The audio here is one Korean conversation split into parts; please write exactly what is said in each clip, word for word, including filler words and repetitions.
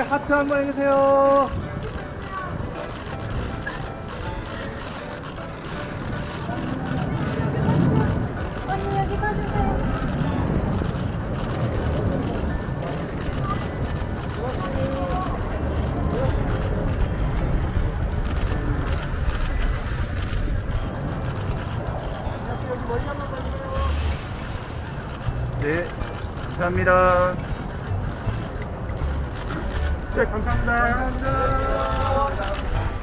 하트 한번 해주세요. 언니 여기 봐주세요. 네, 감사합니다. 네, 감사합니다. 감사합니다.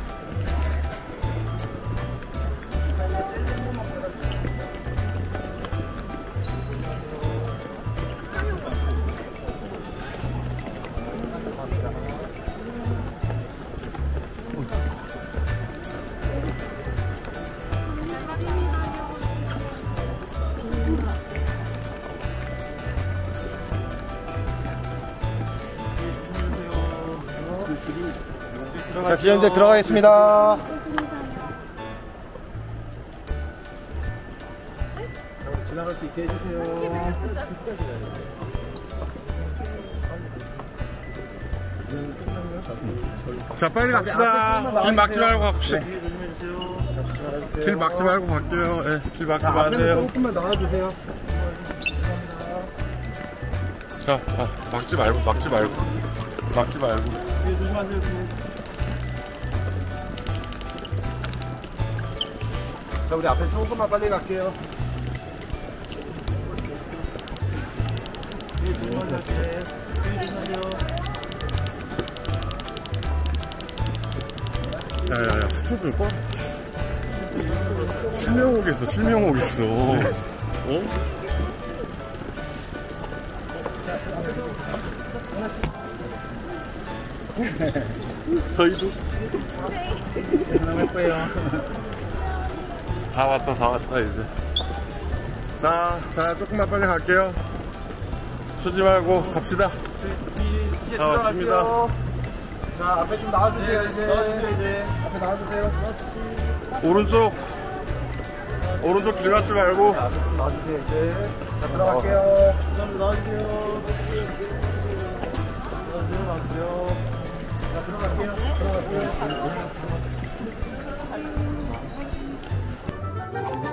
자, 기념대 들어가겠습니다. 지나갈 수 있게 해주세요. 자, 빨리 갑시다. 길 막지 말고 갑시다. 길 막지 말고 갈게요. 네, 길 막지 마세요. 조금만 나와주세요. 자, 아, 막지 말고, 막지 말고. 막지 말고. 네, 조심하세요. 자, 우리 앞에 조금만 빨리 갈게요. 네, 조심하세요. 네, 조심하세요. 야야야, 스톱을 꺼. 실명 오겠어, 실명 오겠어. 어? 저희도 나갈 거예요. 다 왔다, 다 왔다, 이제. 자, 자, 조금만 빨리 갈게요. 쉬지 말고 갑시다. 이제 다 왔습니다. 자, 앞에 좀 나와주세요, 이제. 나와주세요, 이제. 앞에 나와주세요. 오른쪽, 오른쪽 길 가지 말고. 앞에 좀 나와주세요, 이제. 자, 들어갈게요. 감사합니다. 나와주세요. 들어가세요. 자, 들어갈게요. 들어갈게요.